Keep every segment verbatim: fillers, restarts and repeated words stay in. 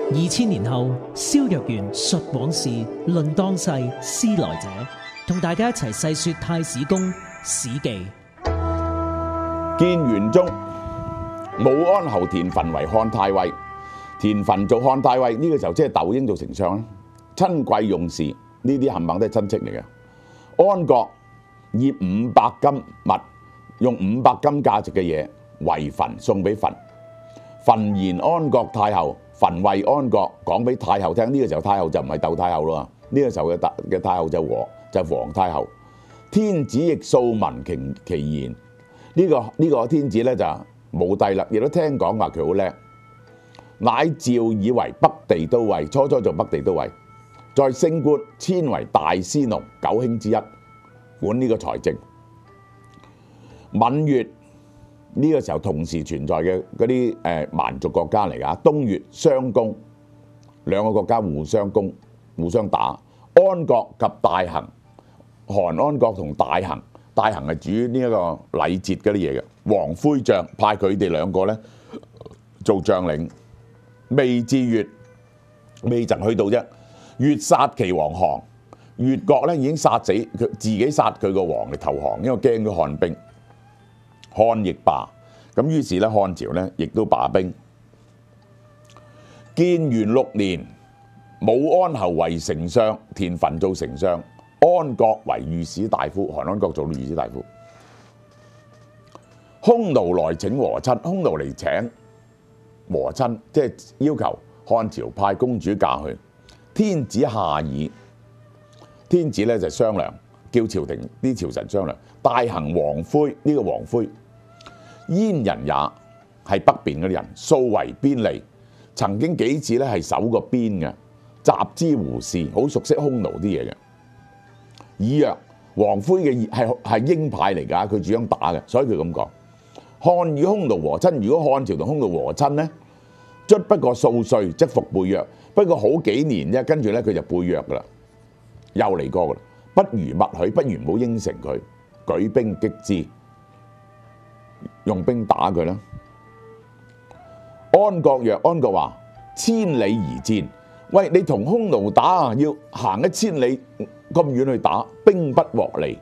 二千年後，蕭若元述往事，論當世，思來者，同大家一齊細說太史公史記。 建元中，武安侯田汾為漢太尉，田汾做漢太尉呢、這個時候即係竇嬰做丞相啦。親貴用事，呢啲冚唪唥都係親戚嚟嘅。安國以五百金物，用五百金價值嘅嘢為汾送俾汾。汾言安國太后，汾為安國講俾太后聽。呢、這個時候太后就唔係竇太后啦，呢、這個時候嘅太嘅太后就皇就皇太后。天子亦素聞其其言。呢、這個呢、這個天子咧就武帝啦，亦都聽講話佢好叻，乃召以為北地都尉，初初做北地都尉，再升官遷為大司農，九卿之一，管呢個財政。閩越呢、這個時候同時存在嘅嗰啲誒蠻族國家嚟㗎，東越相攻，兩個國家互相攻互相打。安國及大行，韓安國同大行。大行係主呢一個禮節嗰啲嘢嘅，王魁將派佢哋兩個咧做將領，未至越，未曾去到啫。越殺其王韓，越國咧已經殺死佢自己，殺佢個王嚟投降，因為驚咗漢兵。漢亦罷，咁於是咧漢朝咧亦都罷兵。建元六年，武安侯為丞相，田汾做丞相。安國為御史大夫，韓安國做御史大夫。匈奴來請和親，匈奴嚟請和親，即係要求漢朝派公主嫁去。天子下議，天子咧就商量，叫朝廷啲朝臣商量。大行王魁，呢、這個王魁，燕人也，係北邊嗰啲人，素為邊吏，曾經幾次咧係守過邊嘅，習之胡事，好熟悉匈奴啲嘢嘅。以曰王魁嘅係係鷹派嚟㗎，佢主張打嘅，所以佢咁講。漢與匈奴和親，如果漢朝同匈奴和親呢，卒不過數歲，即復背約。不過好幾年啫，跟住咧佢就背約㗎啦，又嚟過㗎啦。不如默許，不如唔好應承佢，舉兵擊之，用兵打佢啦。安國曰：安國話千里而戰，喂，你同匈奴打啊，要行一千里。咁遠去打，兵不獲利，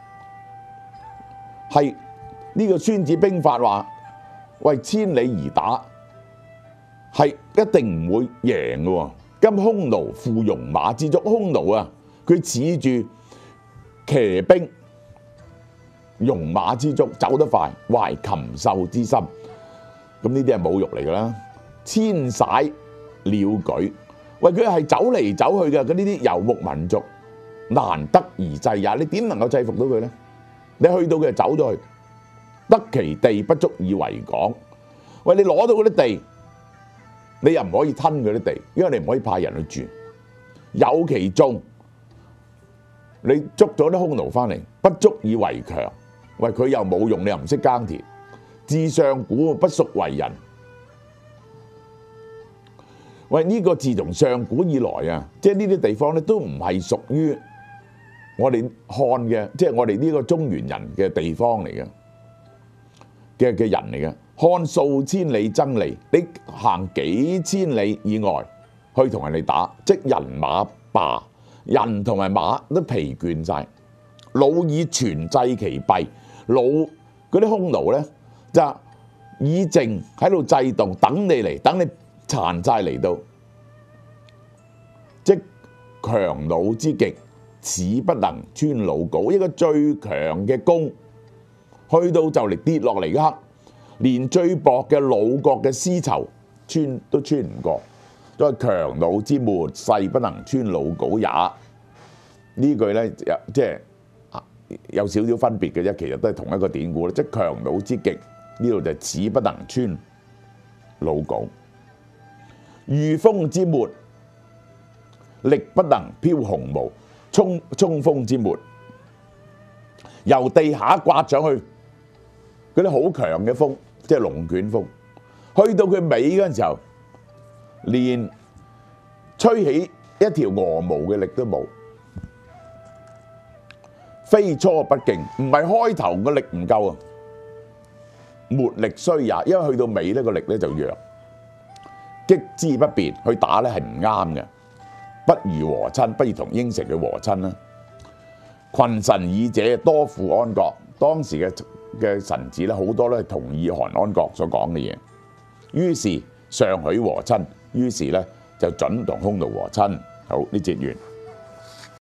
係呢、這個孫子兵法話：喂，千里而打，係一定唔會贏嘅。今匈奴負戎馬之足，匈奴啊，佢恃住騎兵戎馬之足，走得快，懷禽獸之心。咁呢啲係侮辱嚟㗎啦。遷徙鳥舉，喂，佢係走嚟走去嘅，嗰呢啲游牧民族。難得而制也，你點能夠制服到佢呢？你去到佢就走咗去，得其地不足以為港。喂，你攞到嗰啲地，你又唔可以吞佢啲地，因為你唔可以派人去住。有其眾，你捉咗啲匈奴翻嚟，不足以為強。喂，佢又冇用，你又唔識耕田，自上古不屬為人。喂，呢、這個自從上古以來啊，即係呢啲地方咧都唔係屬於我哋漢嘅，即係我哋呢個中原人嘅地方嚟嘅嘅嘅人嚟嘅。漢數千里爭利，你行幾千里以外去同人哋打，即人馬罷，人同埋馬都疲倦晒，老以全制其弊。老嗰啲匈奴咧就以靜喺度制動，等你嚟，等你殘晒嚟到，即強弩之極，始不能穿魯縞。一個最強嘅弓，去到就嚟跌落嚟嗰刻，連最薄嘅魯國嘅絲綢穿都穿唔過。所以強弩之末，誓不能穿魯縞也。呢句咧即係有少少分別嘅啫，其實都係同一個典故啦。即強弩之極，呢度就始不能穿魯縞。御風之末，力不能飄鴻毛。衝衝鋒之末，由地下刮上去嗰啲好強嘅風，即係龍捲風，去到佢尾嗰陣時候，連吹起一條鵝毛嘅力都冇。非初不勁，唔係開頭個力唔夠啊，末力衰也，因為去到尾呢個力咧就弱。 擊之不便，去打咧係唔啱嘅，不如和親，不如同應承佢和親啦。群臣議者多附安國，當時嘅嘅臣子咧好多咧同意韓安國所講嘅嘢，於是上許和親，於是咧就準同匈奴和親。好，呢節完。